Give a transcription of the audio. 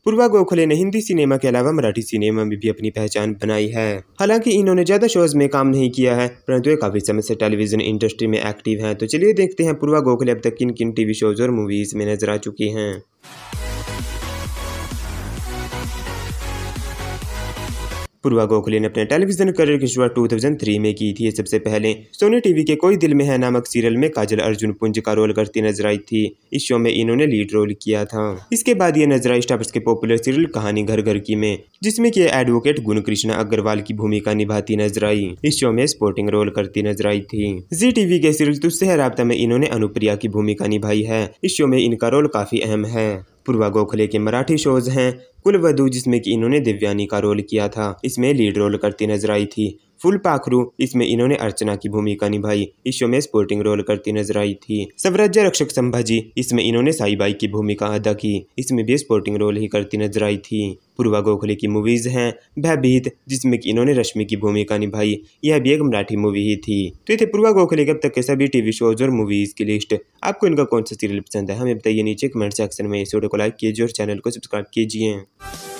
पूर्वा गोखले ने हिंदी सिनेमा के अलावा मराठी सिनेमा में भी अपनी पहचान बनाई है। हालांकि इन्होंने ज्यादा शोज में काम नहीं किया है, परंतु ये काफी समय से टेलीविजन इंडस्ट्री में एक्टिव हैं। तो चलिए देखते हैं पूर्वा गोखले अब तक किन किन टीवी शोज और मूवीज में नजर आ चुकी हैं। पूर्वा गोखले ने अपने टेलीविजन करियर की शुरुआत 2003 में की थी। सबसे पहले सोनी टीवी के कोई दिल में है नामक सीरियल में काजल अर्जुन पुंज का रोल करती नजर आई थी। इस शो में इन्होंने लीड रोल किया था। इसके बाद ये नजर आई स्टार्स के पॉपुलर सीरियल कहानी घर घर की में, जिसमें कि एडवोकेट गुण कृष्णा अग्रवाल की भूमिका निभाती नजर आई। इस शो में स्पोर्टिंग रोल करती नजर आई थी। जी टीवी के सीरियल तुझसे है राब्ता में इन्होंने अनुप्रिया की भूमिका निभाई है। इस शो में इनका रोल काफी अहम है। पूर्वा गोखले के मराठी शोज हैं कुलवधू, जिसमें कि इन्होंने दिव्यानी का रोल किया था। इसमें लीड रोल करती नजर आई थी। फुलपाखरू, इसमें इन्होंने अर्चना की भूमिका निभाई। इस शो में स्पोर्टिंग रोल करती नजर आई थी। स्वराज्य रक्षक संभाजी, इसमें इन्होंने साईबाई की भूमिका अदा की। इसमें भी स्पोर्टिंग रोल ही करती नजर आई थी। पूर्वा गोखले की मूवीज हैं भयभीत, जिसमें कि इन्होंने रश्मि की भूमिका निभाई। यह भी एक मराठी मूवी ही थी। तो ये थे पूर्वा गोखले के अब तक के सभी टीवी शोज और मूवीज की लिस्ट। आपको इनका कौन सा सीरियल पसंद है हमें बताइए नीचे कमेंट सेक्शन में। इस वीडियो को लाइक कीजिए और चैनल को सब्सक्राइब कीजिए।